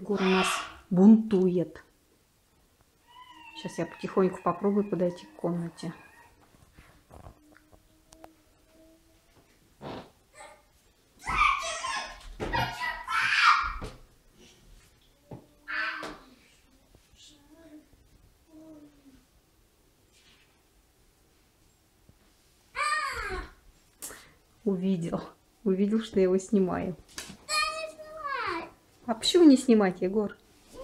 Егор у нас бунтует. Сейчас я потихоньку попробую подойти к комнате. Увидел, что я его снимаю. А почему не снимать, Егор?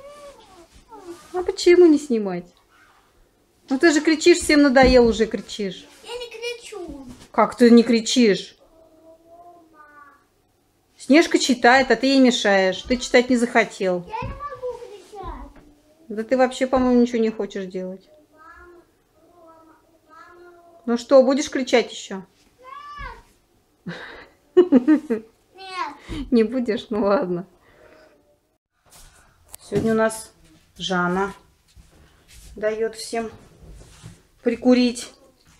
А почему не снимать? Ну ты же кричишь, всем надоел уже кричишь. Я не кричу. Как ты не кричишь? Снежка читает, а ты ей мешаешь. Ты читать не захотел. Я не могу кричать. Да ты вообще, по-моему, ничего не хочешь делать. Ну что, будешь кричать еще? Нет. Не будешь? Ну ладно. Сегодня у нас Жанна дает всем прикурить.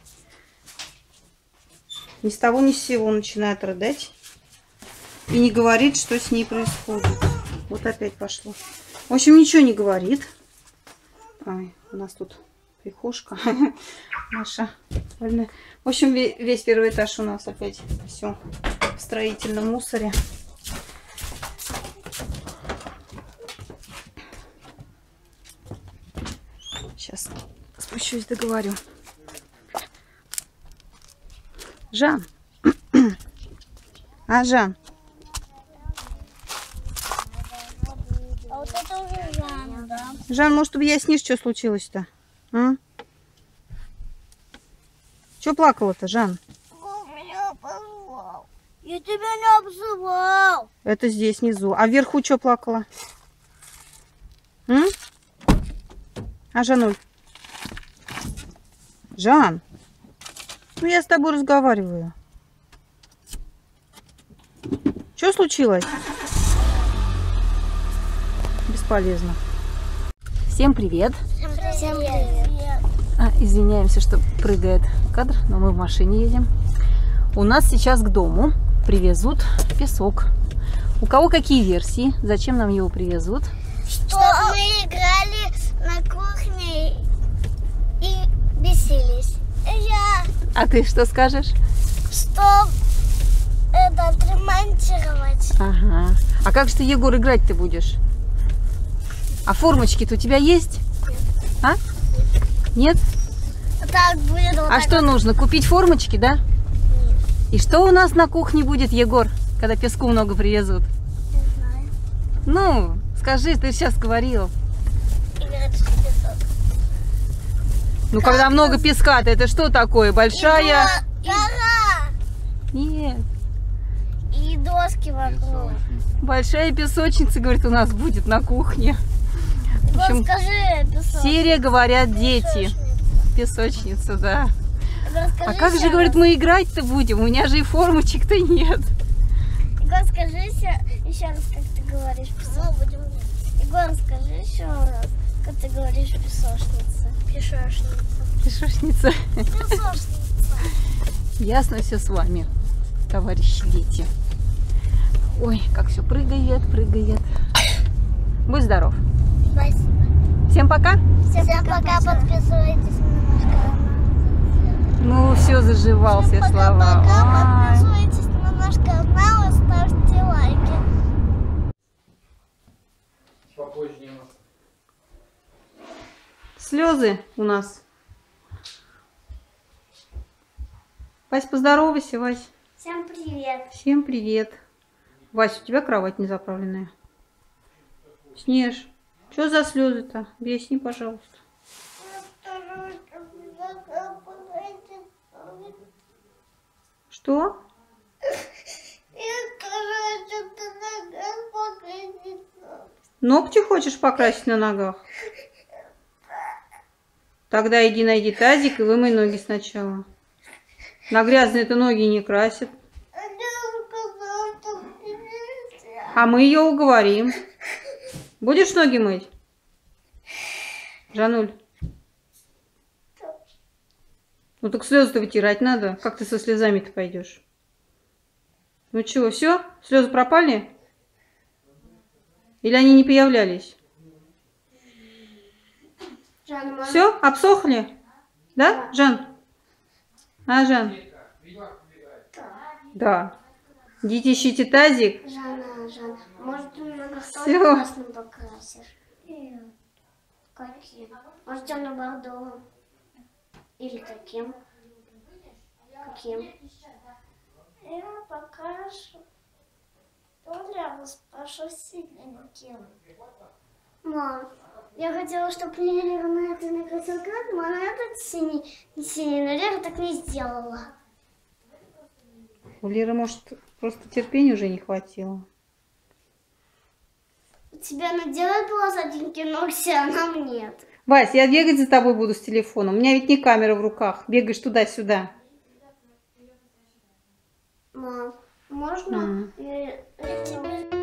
Ни с того ни с сего начинает рыдать. И не говорит, что с ней происходит. Вот опять пошло. В общем, ничего не говорит. Ой, у нас тут прихожка. Маша. В общем, весь первый этаж у нас опять все в строительном мусоре. Сейчас спущусь, договорю. Жан. А, Жан? А вот это уже Жанна, да? Жан, может, объяснишь, что случилось-то? А? Чего плакала-то, Жан? Меня обозвал. Я тебя не обзывал. Это здесь, внизу. А вверху что плакала? М? А, Жануль? Жан? Ну, я с тобой разговариваю. Что случилось? Бесполезно. Всем привет. Всем привет. Извиняемся, что прыгает кадр, но мы в машине едем. У нас сейчас к дому привезут песок. У кого какие версии? Зачем нам его привезут? Что мы играли на кухне и бесились. А ты что скажешь? Что это отремонтировать. Ага. А как же ты, Егор, играть ты будешь? А формочки-то у тебя есть? А? Нет? Так будет вот А так что вот. нужно? Купить формочки, да? И что у нас на кухне будет, Егор, когда песку много привезут? Не знаю. Ну, скажи, ты сейчас говорил. Играть в песок. Ну, когда много песка-то, это что такое? Большая? Гора. Нет. И доски вокруг. Большая песочница, говорит, у нас будет на кухне. В общем, Расскажи песок. серия, говорят, дети. Песочница, да. Расскажи А как же, еще говорит, раз. мы играть-то будем? У меня же и формочек-то нет. Егор, скажи еще раз, как ты говоришь песок. Егор, скажи еще раз, как ты говоришь песочница. Пешошница. Песочница. Песочница. Ясно все с вами, товарищи дети. Ой, как все прыгает, прыгает. Будь здоров. Спасибо. Всем пока. Всем пока, подписывайтесь на наш канал. Ну, все заживал, все Всем слова. пока, Ой. подписывайтесь на наш канал и ставьте лайки. Слезы у нас. Вась, поздоровайся, Вась. Всем привет. Всем привет. Вась, у тебя кровать не заправленная. Снеж, что за слезы-то? Объясни, пожалуйста. Что? Ногти хочешь покрасить на ногах? Тогда иди найди тазик и вымой ноги сначала. На грязные-то ноги не красят. А мы ее уговорим. Будешь ноги мыть? Жануль? Ну так слезы-то вытирать надо. Как ты со слезами-то пойдешь? Ну чего, все? Слезы пропали? Или они не появлялись? Жан, Все, обсохли? Да, Жан? А, Жан? Да. Идите ищите тазик. Жан, может, ты много Всё. красным покрасишь? Каким? Может, темно-бордовым? Или каким? Каким? Я покрашу. Вот я вас прошу синеньким. Мам, я хотела, чтобы Лера на это накрасила красным, а на этот синий, но Лера так не сделала. У Леры, может, просто терпения уже не хватило. У тебя наделать полосатенькие ногти, а нам нет. Вась, я бегать за тобой буду с телефоном. У меня ведь не камера в руках. Бегаешь туда-сюда. Мам, можно я тебе...